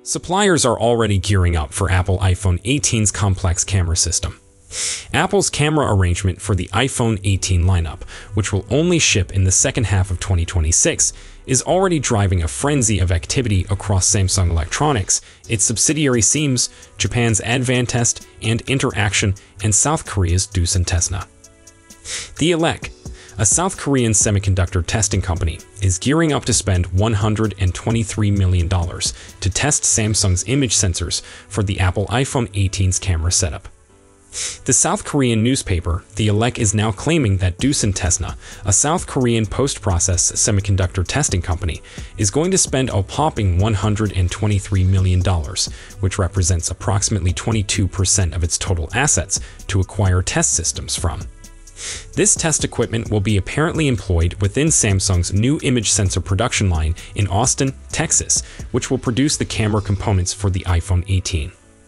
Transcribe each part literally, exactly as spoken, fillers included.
Suppliers are already gearing up for Apple iPhone eighteen's complex camera system. Apple's camera arrangement for the iPhone eighteen lineup, which will only ship in the second half of twenty twenty-six, is already driving a frenzy of activity across Samsung Electronics, its subsidiary Siemens, Japan's Advantest and Interaction, and South Korea's Doosan Tesla. The Elec, a South Korean semiconductor testing company, is gearing up to spend one hundred twenty-three million dollars to test Samsung's image sensors for the Apple iPhone eighteen's camera setup. The South Korean newspaper, The Elec, is now claiming that Doosan Tesla, a South Korean post-process semiconductor testing company, is going to spend a whopping one hundred twenty-three million dollars, which represents approximately twenty-two percent of its total assets, to acquire test systems from. This test equipment will be apparently employed within Samsung's new image sensor production line in Austin, Texas, which will produce the camera components for the iPhone eighteen.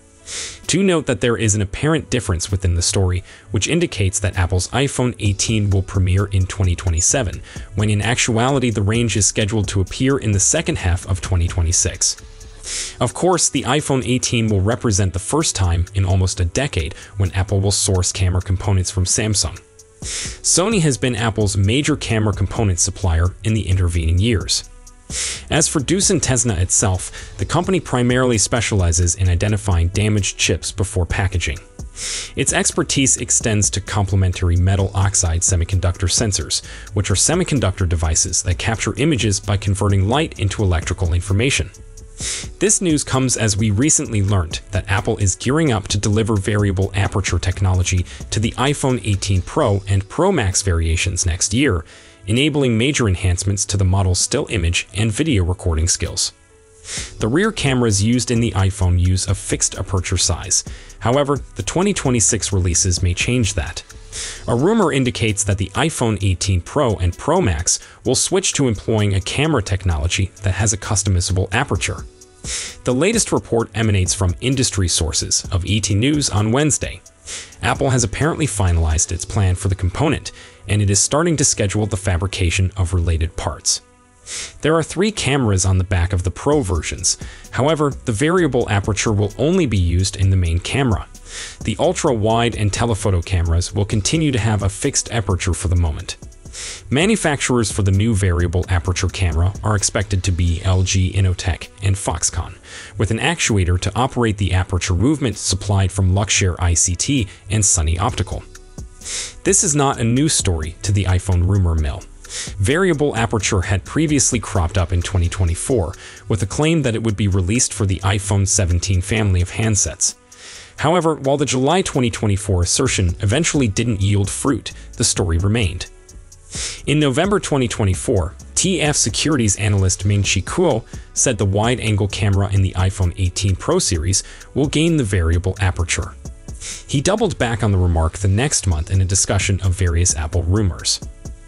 To note that there is an apparent difference within the story, which indicates that Apple's iPhone eighteen will premiere in twenty twenty-seven, when in actuality the range is scheduled to appear in the second half of twenty twenty-six. Of course, the iPhone eighteen will represent the first time in almost a decade when Apple will source camera components from Samsung. Sony has been Apple's major camera component supplier in the intervening years. As for Doosan Tesla itself, the company primarily specializes in identifying damaged chips before packaging. Its expertise extends to complementary metal oxide semiconductor sensors, which are semiconductor devices that capture images by converting light into electrical information. This news comes as we recently learned that Apple is gearing up to deliver variable aperture technology to the iPhone eighteen Pro and Pro Max variations next year, enabling major enhancements to the model's still image and video recording skills. The rear cameras used in the iPhone use a fixed aperture size. However, the twenty twenty-six releases may change that. A rumor indicates that the iPhone eighteen Pro and Pro Max will switch to employing a camera technology that has a customizable aperture. The latest report emanates from industry sources of E T News on Wednesday. Apple has apparently finalized its plan for the component, and it is starting to schedule the fabrication of related parts. There are three cameras on the back of the Pro versions. However, the variable aperture will only be used in the main camera. The Ultra Wide and Telephoto cameras will continue to have a fixed aperture for the moment. Manufacturers for the new variable aperture camera are expected to be L G Innotek and Foxconn, with an actuator to operate the aperture movement supplied from Luxshare I C T and Sony Optical. This is not a new story to the iPhone rumor mill. Variable aperture had previously cropped up in twenty twenty-four, with a claim that it would be released for the iPhone seventeen family of handsets. However, while the July twenty twenty-four assertion eventually didn't yield fruit, the story remained. In November twenty twenty-four, T F Securities analyst Ming-Chi Kuo said the wide-angle camera in the iPhone eighteen Pro series will gain the variable aperture. He doubled back on the remark the next month in a discussion of various Apple rumors.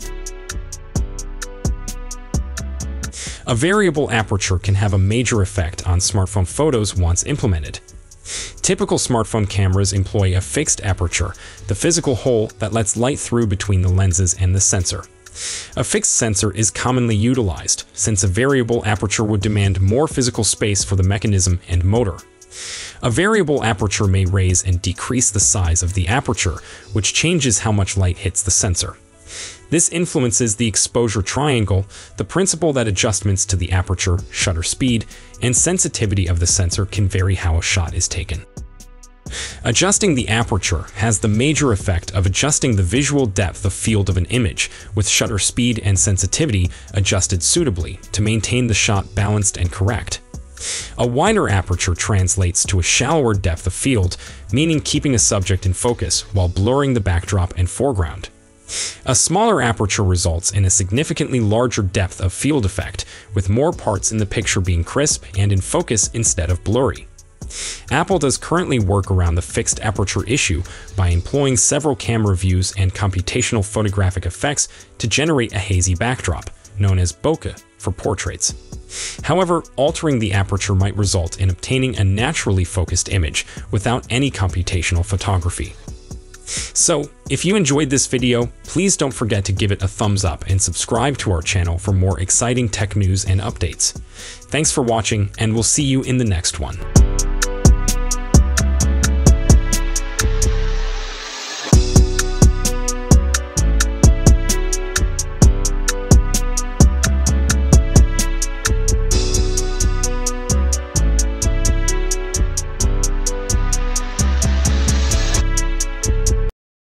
A variable aperture can have a major effect on smartphone photos once implemented. Typical smartphone cameras employ a fixed aperture, the physical hole that lets light through between the lenses and the sensor. A fixed sensor is commonly utilized, since a variable aperture would demand more physical space for the mechanism and motor. A variable aperture may raise and decrease the size of the aperture, which changes how much light hits the sensor. This influences the exposure triangle, the principle that adjustments to the aperture, shutter speed, and sensitivity of the sensor can vary how a shot is taken. Adjusting the aperture has the major effect of adjusting the visual depth of field of an image, with shutter speed and sensitivity adjusted suitably to maintain the shot balanced and correct. A wider aperture translates to a shallower depth of field, meaning keeping a subject in focus while blurring the backdrop and foreground. A smaller aperture results in a significantly larger depth of field effect, with more parts in the picture being crisp and in focus instead of blurry. Apple does currently work around the fixed aperture issue by employing several camera views and computational photographic effects to generate a hazy backdrop, known as bokeh for portraits. However, altering the aperture might result in obtaining a naturally focused image without any computational photography. So, if you enjoyed this video, please don't forget to give it a thumbs up and subscribe to our channel for more exciting tech news and updates. Thanks for watching, and we'll see you in the next one.